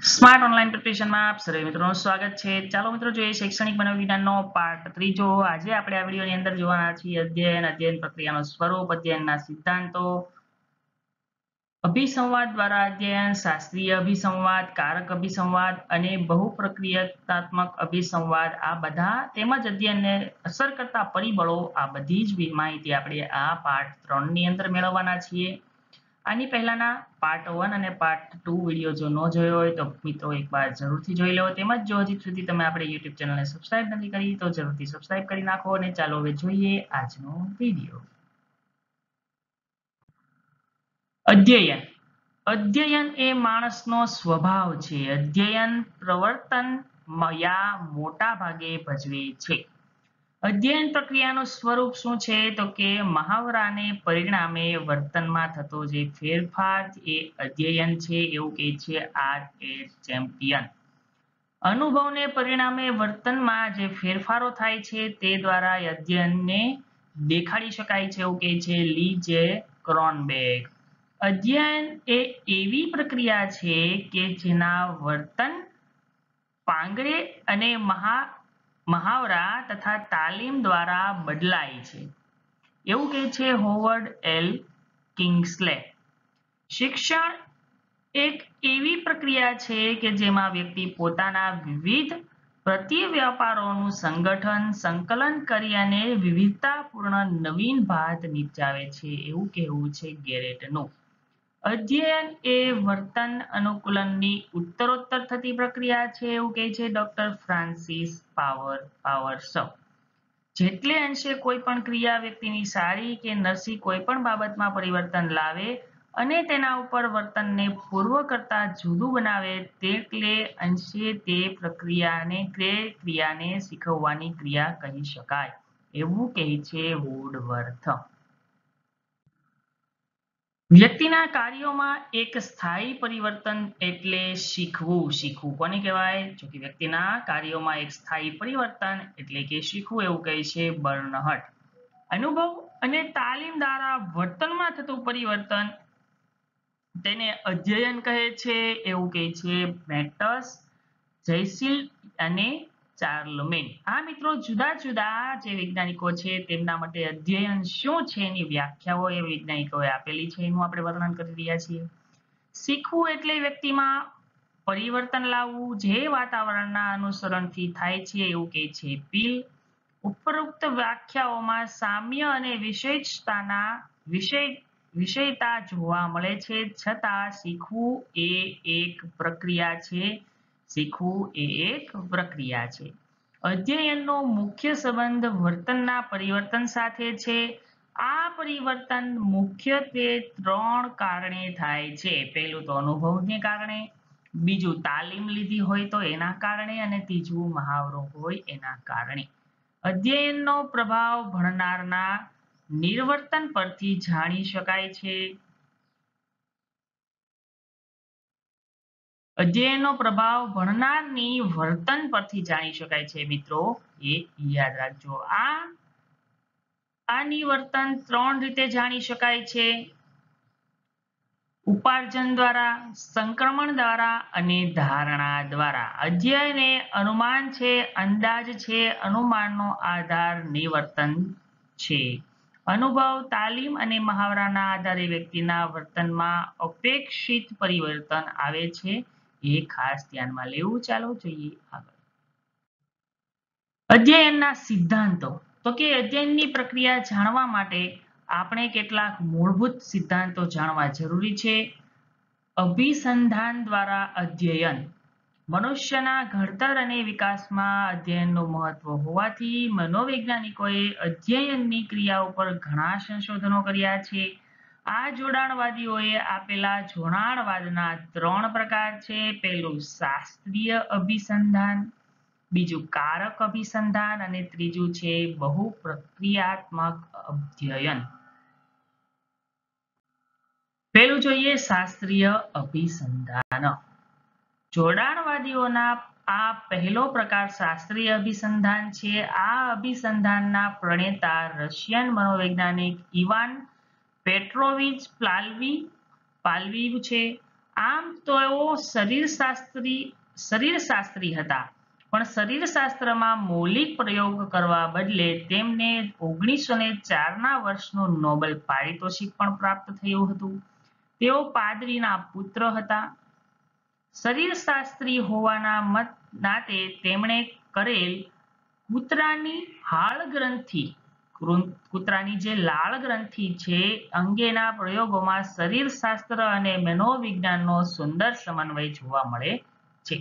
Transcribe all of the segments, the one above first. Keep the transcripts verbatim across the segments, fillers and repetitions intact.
Smart online પ્રિપરેશનમાં આપ સર્વે મિત્રોનું સ્વાગત છે। ચાલો મિત્રો જોઈએ શૈક્ષણિક મનોવિજ્ઞાનનો પાર્ટ ત્રીજો। આજે આપણે આ વિડીયોની અંદર જોવાના છીએ અધ્યયન, અધ્યયન પ્રક્રિયાનું સ્વરૂપ, અધ્યયનના સિદ્ધાંતો, અભિસંવાદ દ્વારા અધ્યયન, શાસ્ત્રીય અભિસંવાદ, કારક અભિસંવાદ અને બહુપ્રક્રિયાત્મક અભિસંવાદ આ બધા તેમજ અધ્યયનને અસર કરતા પરિબળો આ બધી જ માહિતી આપણે આ પાર્ટ ત્રણ ની અંદર મેળવવાના છીએ। આની પહેલાના પાર્ટ વન અને પાર્ટ ટુ વિડીયો જો ન જોયો હોય તો મિત્રો એકવાર જરૂરથી જોઈ લો। તેમજ જો હજી સુધી તમે આપણે યુટ્યુબ ચેનલને સબસ્ક્રાઇબ નથી કરી તો જરૂરથી સબસ્ક્રાઇબ કરી નાખો। અને ચાલો હવે જોઈએ આજનો વિડીયો। અધ્યયન અધ્યયન એ માણસનો સ્વભાવ છે। અધ્યયન પ્રવર્તન યા મોટા ભાગે ભજવે છે। અધ્યયન પ્રક્રિયાનું સ્વરૂપ શું છે તો કે મહાવરાને પરિણામે વર્તનમાં થતો જે ફેરફાર એ અધ્યયન છે એવું કહે છે આર એસ ચેમ્પિયન। અનુભવને પરિણામે વર્તનમાં જે ફેરફારો થાય છે તે દ્વારા અધ્યયનને દેખાડી શકાય છે એવું કહે છે લી જે ક્રોનબેક। અધ્યયન એ એવી પ્રક્રિયા છે કે જેના વર્તન પાંગળે અને મહા મહાવરા તથા તાલીમ દ્વારા બદલાય છે એવું કહે છે હોવર્ડ એલ કિંગ્સલે। શિક્ષણ એક એવી પ્રક્રિયા છે કે જેમાં વ્યક્તિ પોતાના વિવિધ પ્રતિવ્યાપારોનું સંગઠન સંકલન કરી અને વિવિધતાપૂર્ણ નવીન ભાત નિપજાવે છે એવું કહેવું છે ગેરેટનું। અધ્યયન એ વર્તન અનુકૂલનની ઉત્તરોત્તર થતી પ્રક્રિયા છે એવું કહે છે ડોક્ટર ફ્રાન્સિસ પાવર પાવર્સ। જેટલે અંશે કોઈ પણ ક્રિયા વ્યક્તિની સારી કે નરસી કોઈ પણ બાબતમાં પરિવર્તન લાવે અને તેના ઉપર વર્તનને પૂર્વ કરતા જુદું બનાવે તેટલે અંશે તે પ્રક્રિયાને તે ક્રિયાને શીખવવાની ક્રિયા કહી શકાય એવું કહે છે વુડવર્થ। વ્યક્તિના કાર્યોમાં એક સ્થાયી પરિવર્તન એટલે શીખવું। શીખવું કોને કહેવાય? જો કે વ્યક્તિના કાર્યોમાં એક સ્થાયી પરિવર્તન એટલે કે શીખવું એવું કહે છે બર્નહટ। અનુભવ અને તાલીમ દ્વારા વર્તનમાં થતું પરિવર્તન તેને અધ્યયન કહે છે એવું કહે છે મેટસ, જયસીલ અને ચાર્લમેન। આ મિત્રો જુદા જુદા જે વૈજ્ઞાનિકો છે તેમના માટે અધ્યયન શું છે એની વ્યાખ્યાઓ એ વૈજ્ઞાનિકોએ આપેલી છે એનું આપણે વર્ણન કરી રહ્યા છીએ। શીખવું એટલે વ્યક્તિમાં પરિવર્તન લાવવું જે વાતાવરણના અનુસરણથી થાય છે એવું કહે છે પીલ। ઉપરોક્ત વ્યાખ્યાઓમાં સામ્ય અને વિશેષતાના વિષય વિષયતા જોવા મળે છે છતાં શીખવું એ એક પ્રક્રિયા છે। શીખવું એ એક પ્રક્રિયા છે। અધ્યયનનો મુખ્ય સંબંધ વર્તનના પરિવર્તન સાથે છે। આ પરિવર્તન મુખ્યત્વે ત્રણ કારણે થાય છે। પહેલું તો અનુભવને કારણે, બીજું તાલીમ લીધી હોય તો એના કારણે અને ત્રીજું મહાવરો હોય એના કારણે। અધ્યયનનો પ્રભાવ ભણનારના નિર્વર્તન પરથી જાણી શકાય છે। અધ્યયનનો પ્રભાવ ભણનારની વર્તન પરથી જાણી શકાય છે મિત્રો એ યાદ રાખજો। આ આની વર્તન ત્રણ રીતે જાણી શકાય છે ઉપાર્જન દ્વારા, સંક્રમણ દ્વારા અને ધારણા દ્વારા। અધ્યયન એ અનુમાન છે, અંદાજ છે, અનુમાનનો આધાર નિવર્તન છે। અનુભવ, તાલીમ અને મહાવરાના આધારે વ્યક્તિના વર્તનમાં અપેક્ષિત પરિવર્તન આવે છે એ ખાસ ધ્યાનમાં લેવું। ચાલો જોઈએ આગળ। અધ્યયનના સિદ્ધાંતો તો કે અધ્યયનની પ્રક્રિયા જાણવા માટે આપણે કેટલાક મૂળભૂત સિદ્ધાંતો જાણવા જરૂરી છે। અભિસંધાન દ્વારા અધ્યયન મનુષ્યના ઘડતર અને વિકાસમાં અધ્યયનનું મહત્વ હોવાથી મનોવૈજ્ઞાનિકોએ અધ્યયનની ક્રિયા ઉપર ઘણા સંશોધનો કર્યા છે। આ જોડાણવાદીઓએ આપેલા જોડાણવાદના ત્રણ પ્રકાર છે। પહેલું શાસ્ત્રીય અભિસંધાન, બીજું કારક અભિસંધાન અને ત્રીજું છે બહુપ્રક્રિયાત્મક અધ્યયન। પહેલું જોઈએ શાસ્ત્રીય અભિસંધાન। જોડાણવાદીઓના આ પહેલો પ્રકાર શાસ્ત્રીય અભિસંધાન છે। આ અભિસંધાનના પ્રણેતા રશિયન મનોવૈજ્ઞાનિક ઇવાન પેટ્રોવિચ પાલ્વી પાલ્વી છે। આમ તો શરીરશાસ્ત્રી શરીરશાસ્ત્રી હતા, પણ શરીરશાસ્ત્રમાં મૌલિક પ્રયોગ કરવા બદલે તેમને ઓગણીસો ને ચાર ના વર્ષનું નોબેલ પારિતોષિક પણ પ્રાપ્ત થયું હતું. તેઓ પાદરીના પુત્ર હતા. શરીરશાસ્ત્રી હોવાના મત નાતે તેમણે કરેલ કૂતરાની હાડ ગ્રંથિ કૂતરાની જે લાળ ગ્રંથિ છે અંગેના પ્રયોગોમાં શરીરશાસ્ત્ર અને મનોવિજ્ઞાનનો સુંદર સમન્વય જોવા મળે છે.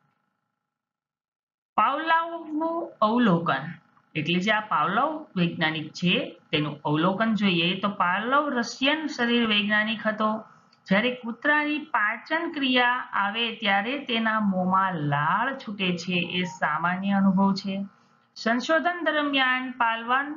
પાવલોવનું અવલોકન એટલે જે આ પાવલોવ વૈજ્ઞાનિક છે તેનું અવલોકન જોઈએ તો પાવલોવ રશિયન શરીર વૈજ્ઞાનિક હતો. જ્યારે કૂતરાની પાચન ક્રિયા આવે ત્યારે તેના મોંમાં લાળ છૂટે છે એ સામાન્ય અનુભવ છે. સંશોધન દરમિયાન પાવલોવ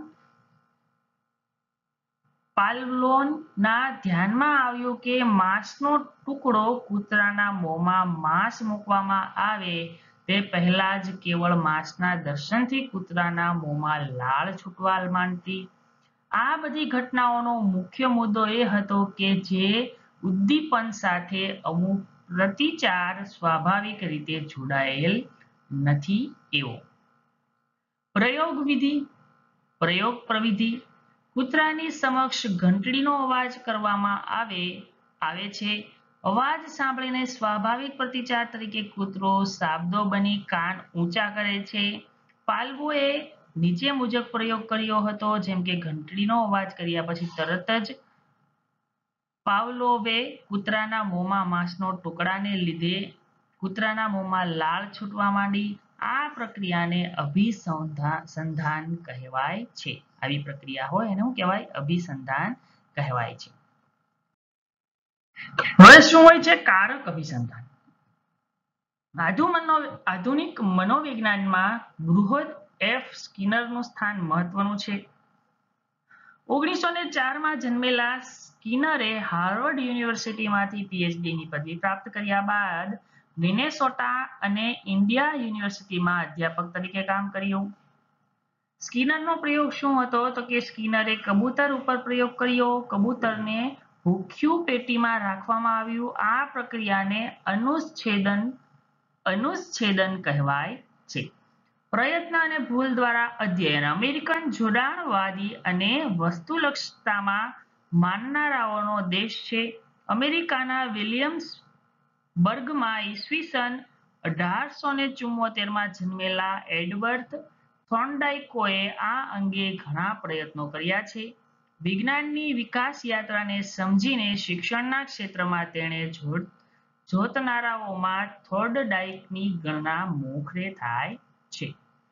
પાવલોવના ધ્યાનમાં આવ્યું કે માંસનો ટુકડો કૂતરાના મોંમાં માંસ મૂકવામાં આવે તે પહેલા જ કેવળ માંસના દર્શનથી કૂતરાના મોંમાં લાળ છૂટવા માંડતી. આ બધી ઘટનાઓનો મુખ્ય મુદ્દો એ હતો કે જે ઉદ્દીપન સાથે અમુક પ્રતિચાર સ્વાભાવિક રીતે જોડાયેલ નથી એવો. પ્રયોગ વિધિ પ્રયોગ પ્રવિધિ કૂતરાની સમક્ષ ઘંટડીનો અવાજ કરવામાં આવે આવે છે. અવાજ સાંભળીને સ્વાભાવિક પ્રતિચાર તરીકે કૂતરો શાબ્દો બની કાન ઊંચા કરે છે. પાવલોવે નીચે મુજબ પ્રયોગ કર્યો હતો, જેમ કે ઘંટડીનો અવાજ કર્યા પછી તરત જ પાવલોવે કૂતરાના મોંમાં માંસનો ટુકડાને લીધે કૂતરાના મોંમાં લાળ છૂટવા માંડી. આ પ્રક્રિયાને અભિસંધાન કહેવાય છે. આવી પ્રક્રિયા હોય એને શું કહેવાય? અભિસંધાન કહેવાય છે. હવે શું હોય છે કારક અભિસંધાન? આધુનિક મનોવિજ્ઞાનમાં બૃહદ એફ સ્કિનરનું સ્થાન મહત્વનું છે. ઓગણીસો ને ચાર માં જન્મેલા સ્કિનરે હાર્વર્ડ યુનિવર્સિટીમાંથી પીએચડી ની પદવી પ્રાપ્ત કર્યા બાદ મિનેસોટા અને ઇન્ડિયા યુનિવર્સિટીમાં અધ્યાપક તરીકે કામ કર્યું. સ્કિનરનો પ્રયોગ શું હતો તો કે સ્કિનરે કબૂતર ઉપર પ્રયોગ કર્યો. કબૂતરને ભૂખ્યું પેટીમાં રાખવામાં આવ્યું. આ પ્રક્રિયાને અનુચ્છેદન અનુચ્છેદન કહેવાય છે. પ્રયત્ન અને ભૂલ દ્વારા અધ્યયન અમેરિકન જોડાણવાદી અને વસ્તુલક્ષતામાં માનનારાઓનો દેશ છે. અમેરિકાના વિલિયમ્સબર્ગમાં ઈસવીસન અઢારસો ને ચુમ્મોતેર માં જન્મેલા એડવર્ડ થોર્નડાઇકોએ આ અંગે ઘણા પ્રયત્નો કર્યા છે. વિજ્ઞાનની વિકાસ યાત્રાને સમજીને શિક્ષણના ક્ષેત્રમાં તેણે જોડ જોતનારાઓમાં થોર્નડાઇકની ગણના મોખરે થાય છે.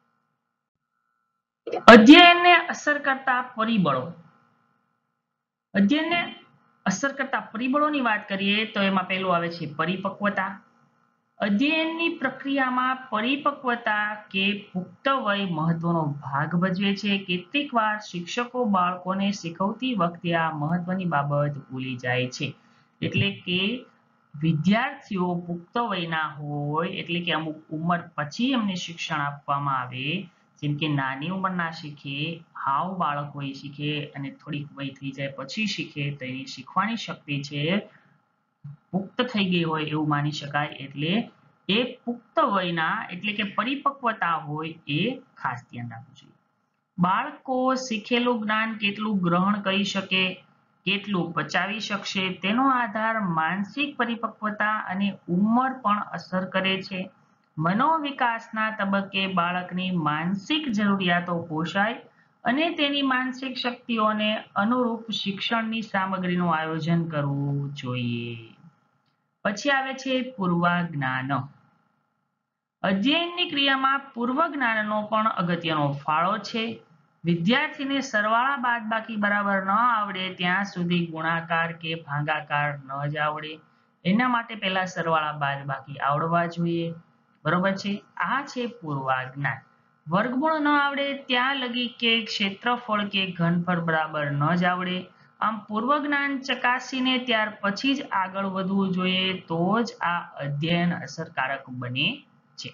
અધ્યયનને અસર કરતા પરિબળો અધ્યયનને અસર કરતા પરિબળોની વાત કરીએ તો એમાં પહેલું આવે છે પરિપક્વતા. અધ્યયનની પ્રક્રિયામાં પરિપક્વતા કે પુખ્ત વય મહત્વનો ભાગ ભજવે છે. કેટલીક વાર શિક્ષકો બાળકોને શીખવતી વખતે આ મહત્વની બાબત ભૂલી જાય છે. એટલે કે વિદ્યાર્થીઓ પુખ્ત વયના હોય એટલે કે અમુક ઉંમર પછી એમને શિક્ષણ આપવામાં આવે, જેમ કે નાની ઉંમરના શીખે, હાવ બાળક હોય શીખે અને થોડીક વય થઈ જાય પછી શીખે તો એની શીખવાની શક્તિ છે પુખ્ત થઈ ગઈ હોય એવું માની શકાય. એટલે એ પુખ્ત વયના એટલે કે પરિપક્વતા હોય એ ખાસ ધ્યાન રાખવું જોઈએ. બાળકો શીખેલું જ્ઞાન કેટલું ગ્રહણ કરી શકે, કેટલું પચાવી શકશે તેનો આધાર માનસિક પરિપક્વતા અને ઉંમર પણ અસર કરે છે. મનોવિકાસના તબક્કે બાળકની માનસિક જરૂરિયાતો પોષાય અને તેની માનસિક શક્તિઓને અનુરૂપ શિક્ષણની સામગ્રીનું આયોજન કરવું જોઈએ. પછી આવે છે પૂર્વજ્ઞાન. અધ્યયનની ક્રિયામાં પૂર્વજ્ઞાનનો પણ અગત્યનો ફાળો છે. વિદ્યાર્થીને સરવાળા બાદબાકી બરાબર ન આવડે ત્યાં સુધી ગુણાકાર કે ભાગાકાર ન જ આવડે. એના માટે પહેલા સરવાળા બાદબાકી આવડવા જોઈએ. બરોબર છે? આ છે પૂર્વજ્ઞાન. વર્ગમૂળ ન આવડે ત્યાં લગી કે ક્ષેત્રફળ કે ઘનફળ બરાબર ન જ આવડે. આમ પૂર્વજ્ઞાન ચકાસીને ત્યાર પછી જ આગળ વધવું જોઈએ તો જ આ અધ્યયન અસરકારક બને છે.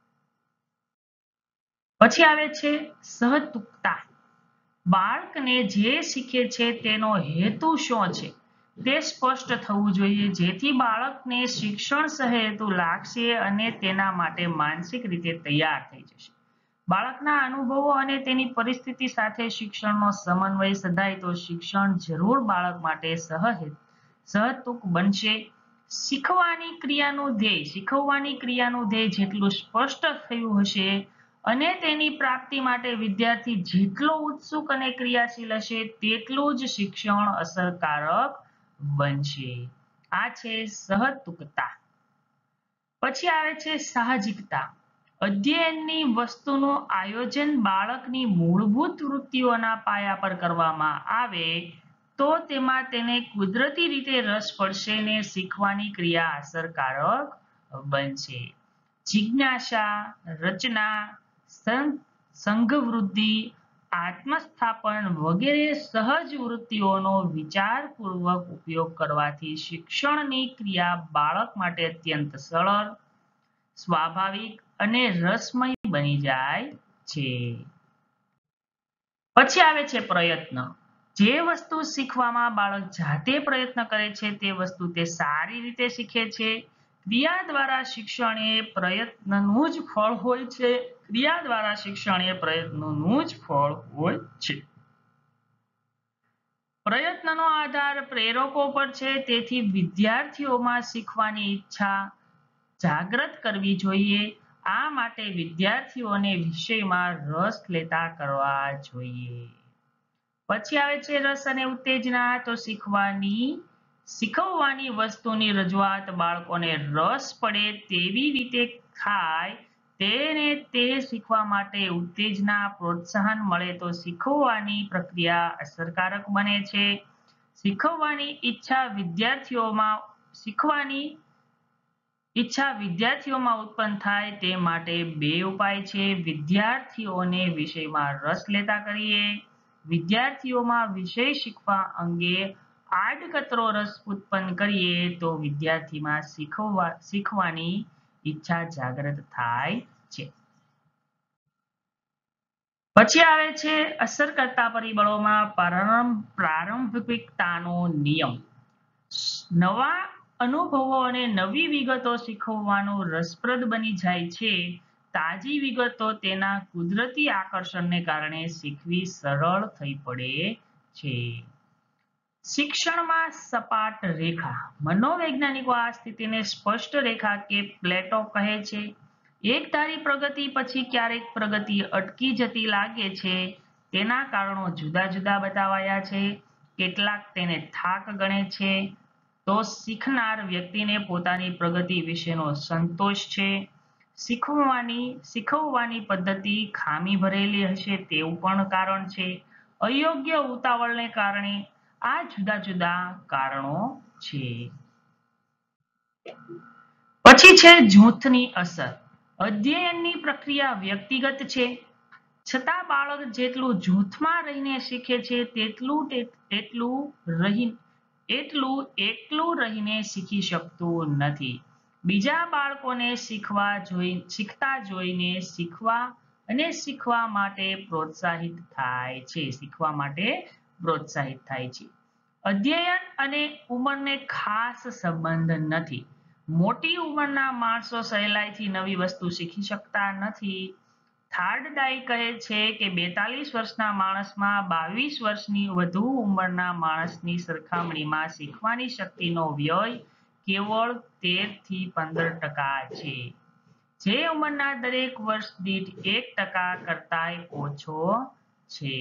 પછી આવે છે સહતુકતા. બાળકને જે શીખે છે તેનો હેતુ શું છે તે સ્પષ્ટ થવું જોઈએ, જેથી બાળકને શિક્ષણ સહેતું લાગશે અને તેના માટે માનસિક રીતે તૈયાર થઈ જશે. બાળકના અનુભવો અને તેની પરિસ્થિતિ સાથે શિક્ષણનો સમન્વય સધાય તો શિક્ષણ જરૂર બાળક માટે સહજ સહતુક બનશે. શીખવાની ક્રિયાનું ધ્યેય શીખવવાની ક્રિયાનું ધ્યેય જેટલું સ્પષ્ટ થયું હશે અને તેની પ્રાપ્તિ માટે વિદ્યાર્થી જેટલો ઉત્સુક અને ક્રિયાશીલ હશે તેટલું જ શિક્ષણ અસરકારક બનશે. આ છે સહતુકતા. પછી આવે છે સાહજિકતા. અધ્યયનની વસ્તુનું આયોજન બાળકની મૂળભૂત વૃત્તિઓના પાયા પર કરવામાં આવે તો તેમાં તેને કુદરતી રીતે રસ પડશે ને શીખવાની ક્રિયા અસરકારક બનશે. જિજ્ઞાસા, રચના, સંઘવૃદ્ધિ, આત્મસ્થાપન વગેરે સહજ વૃત્તિઓનો વિચારપૂર્વક ઉપયોગ કરવાથી શિક્ષણની ક્રિયા બાળક માટે અત્યંત સરળ, સ્વાભાવિક અને રસમય બની જાય છે. પછી આવે છે પ્રયત્ન. જે વસ્તુ શીખવામાં બાળક જાતે પ્રયત્ન કરે છે તે વસ્તુ તે સારી રીતે શીખે છે. ક્રિયા દ્વારા શિક્ષણ એ પ્રયત્નનું જ ફળ હોય છે. ક્રિયા દ્વારા શિક્ષણ એ પ્રયત્નનું જ ફળ હોય છે. પ્રયત્નનો આધાર પ્રેરકો પર છે, તેથી વિદ્યાર્થીઓમાં શીખવાની ઈચ્છા જાગૃત કરવી જોઈએ. આ માટે વિદ્યાર્થીઓને વિષયમાં રસ લેતા કરવા જોઈએ. પછી આવે છે રસ અને ઉત્તેજના. તો શીખવાની શીખવવાની વસ્તુની રજૂઆત બાળકોને રસ પડે તેવી રીતે થાય તેને તે શીખવા માટે ઉત્તેજના પ્રોત્સાહન મળે તો શીખવવાની પ્રક્રિયા અસરકારક બને છે. શીખવવાની ઈચ્છા વિદ્યાર્થીઓમાં શીખવાની ઈચ્છા વિદ્યાર્થીઓમાં ઉત્પન્ન થાય તે માટે બે ઉપાય છે. વિદ્યાર્થીઓને વિષયમાં રસ લેતા કરીએ. વિદ્યાર્થીઓમાં વિષય શીખવા અંગે આડકતરો રસ ઉત્પન્ન કરીએ તો વિદ્યાર્થીમાં શીખવા શીખવાની ઈચ્છા જાગૃત થાય છે. પછી આવે છે અસરકર્તા પરિબળોમાં પ્રારંભિકતાનો નિયમ. નવા અનુભવો અને નવી વિગતો શીખવવાનું રસપ્રદ બની જાય છે. તાજી વિગતો તેના કુદરતી આકર્ષણને કારણે શીખવી સરળ થઈ પડે છે. શિક્ષણમાં સપાટ રેખા. મનોવૈજ્ઞાનિકો આ સ્થિતિને સ્પષ્ટ રેખા કે પ્લેટો કહે છે. એકધારી પ્રગતિ પછી ક્યારેક પ્રગતિ અટકી જતી લાગે છે. તેના કારણો જુદા જુદા બતાવાયા છે. કેટલાક તેને થાક ગણે છે તો શીખનાર વ્યક્તિને પોતાની પ્રગતિ વિશેનો સંતોષ છે. શીખવવાની શીખવવાની પદ્ધતિ ખામી ભરેલી હશે તેવું પણ કારણ છે. અયોગ્ય ઉતાવળને કારણે આ જુદા જુદા કારણો છે. પછી છે જૂથની અસર. અધ્યયનની પ્રક્રિયા વ્યક્તિગત છે, છતાં બાળક જેટલું જૂથમાં રહીને શીખે છે તેટલું તેટલું રહી એટલું એકલું રહીને શીખી શકતું નથી. બીજા બાળકોને શીખવા જોઈ શીખતા જોઈને શીખવા અને શીખવા માટે પ્રોત્સાહિત થાય છે શીખવા માટે પ્રોત્સાહિત થાય છે. અધ્યયન અને ઉંમરને ખાસ સંબંધ નથી. મોટી ઉંમરના માણસો સહેલાઈથી નવી વસ્તુ શીખી શકતા નથી. થાર્ડડાઈ કહે છે કે બેતાલીસ વર્ષના માણસમાં બાવીસ વર્ષની વધુ ઉંમરના માણસની સરખામણીમાં શીખવાની શક્તિનો વ્યય કેવળ તેર થી પંદર ટકા છે, જે ઉંમરના દરેક વર્ષ દીઠ એક ટકા કરતાંય ઓછો છે.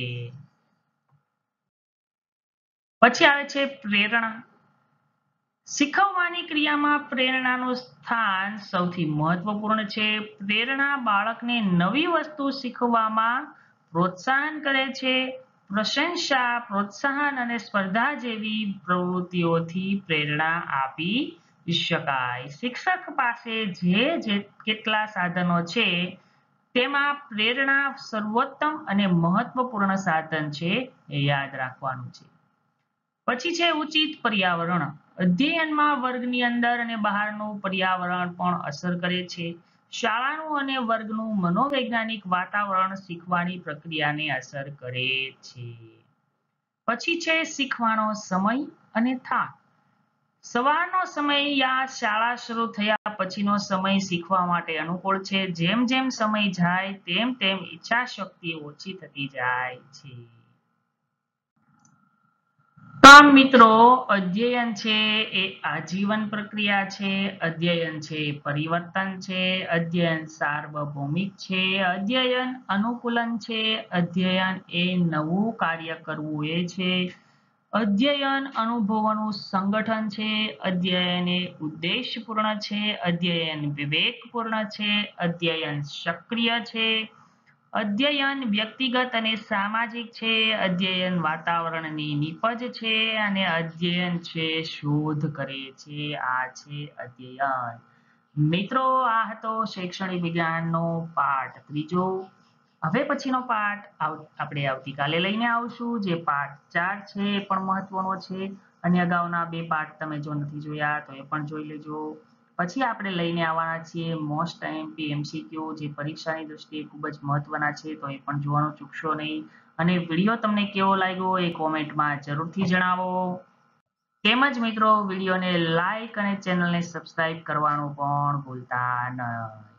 પછી આવે છે પ્રેરણા. શીખવવાની ક્રિયામાં પ્રેરણાનું સ્થાન સૌથી મહત્વપૂર્ણ છે. પ્રેરણા બાળકને નવી વસ્તુ શીખવામાં પ્રોત્સાહન કરે છે. પ્રશંસા, પ્રોત્સાહન અને સ્પર્ધા જેવી પ્રવૃત્તિઓથી પ્રેરણા આપી શકાય. શિક્ષક પાસે જે જે કેટલા સાધનો છે તેમાં પ્રેરણા સર્વોત્તમ અને મહત્વપૂર્ણ સાધન છે એ યાદ રાખવાનું છે. પછી છે ઉચિત પર્યાવરણ. અધ્યયનમાં વર્ગની અંદર અને બહારનું પર્યાવરણ પણ અસર કરે છે. શાળાનું અને વર્ગનું મનોવૈજ્ઞાનિક વાતાવરણ શીખવાની પ્રક્રિયાને અસર કરે છે. પછી છે શીખવાનો સમય અને થાક. સવારનો સમય યા શાળા શરૂ થયા પછીનો સમય શીખવા માટે અનુકૂળ છે. જેમ જેમ સમય જાય તેમ તેમ ઈચ્છા શક્તિ ઓછી થતી જાય છે. તો મિત્રો અધ્યયન છે એ આજીવન પ્રક્રિયા છે. અધ્યયન છે પરિવર્તન છે. અધ્યયન સાર્વભૌમિક છે. અધ્યયન અનુકૂલન છે. અધ્યયન એ નવું કાર્ય કરવું એ છે. અધ્યયન અનુભવોનું સંગઠન છે. અધ્યયન એ ઉદ્દેશપૂર્ણ છે. અધ્યયન વિવેકપૂર્ણ છે. અધ્યયન સક્રિય છે. અધ્યયન વ્યક્તિગત અને સામાજિક છે. અધ્યયન વાતાવરણની નીપજ છે અને અધ્યયન છે શોધ કરે છે. આ છે અધ્યયન. મિત્રો આ હતો શૈક્ષણિક વિજ્ઞાનનો પાઠ ત્રીજો. હવે પછીનો પાઠ આપણે આવતીકાલે લઈને આવશું, જે પાઠ ચાર છે એ પણ મહત્વનો છે. અને અગાઉના બે પાઠ તમે જો નથી જોયા તો એ પણ જોઈ લેજો. પછી આપણે લઈને આવવાના છીએ મોસ્ટ આઈએમપી એમસીક્યુ, જે પરીક્ષાની દ્રષ્ટિએ ખૂબ જ મહત્વના છે, તો એ પણ જોવાનું ચૂકશો નહીં. અને વિડીયો તમને કેવો લાગ્યો એ કોમેન્ટમાં જરૂરથી જણાવો. તેમજ મિત્રો વિડીયોને લાઈક અને ચેનલને સબસ્ક્રાઇબ કરવાનું પણ ભૂલતા નહીં.